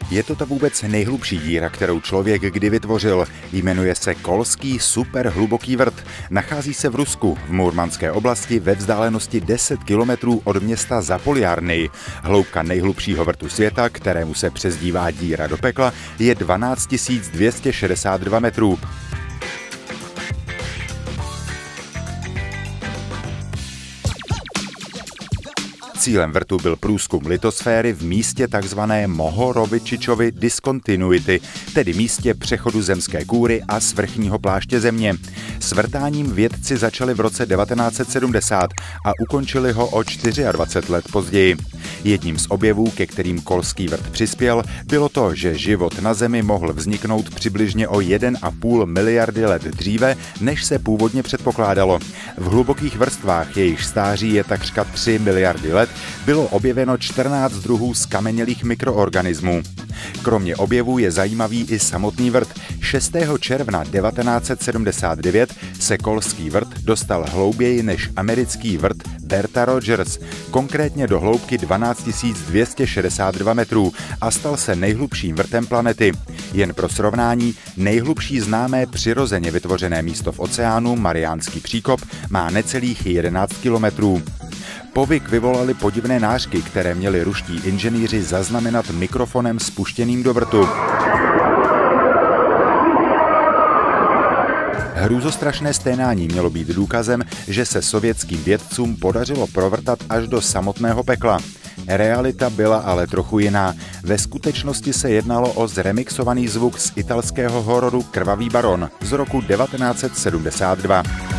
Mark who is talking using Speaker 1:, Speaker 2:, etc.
Speaker 1: Je to ta vůbec nejhlubší díra, kterou člověk kdy vytvořil. Jmenuje se Kolský superhluboký vrt. Nachází se v Rusku, v Murmanské oblasti ve vzdálenosti 10 kilometrů od města Zapolyárny. Hloubka nejhlubšího vrtu světa, kterému se přezdívá díra do pekla, je 12 262 metrů. Cílem vrtu byl průzkum litosféry v místě tzv. Mohorovičičovy diskontinuity, tedy místě přechodu zemské kůry a svrchního pláště země. S vrtáním vědci začali v roce 1970 a ukončili ho o 24 let později. Jedním z objevů, ke kterým Kolský vrt přispěl, bylo to, že život na Zemi mohl vzniknout přibližně o 1,5 miliardy let dříve, než se původně předpokládalo. V hlubokých vrstvách, jejichž stáří je takřka 3 miliardy let, bylo objeveno 14 druhů zkamenělých mikroorganismů. Kromě objevů je zajímavý i samotný vrt. 6. června 1979 se Kolský vrt dostal hlouběji než americký vrt Berta Rogers, konkrétně do hloubky 12 262 metrů a stal se nejhlubším vrtem planety. Jen pro srovnání, nejhlubší známé přirozeně vytvořené místo v oceánu, Mariánský příkop, má necelých 11 kilometrů. Povyk vyvolali podivné nářky, které měli ruští inženýři zaznamenat mikrofonem spuštěným do vrtu. Hrůzostrašné sténání mělo být důkazem, že se sovětským vědcům podařilo provrtat až do samotného pekla. Realita byla ale trochu jiná. Ve skutečnosti se jednalo o zremixovaný zvuk z italského hororu Krvavý baron z roku 1972.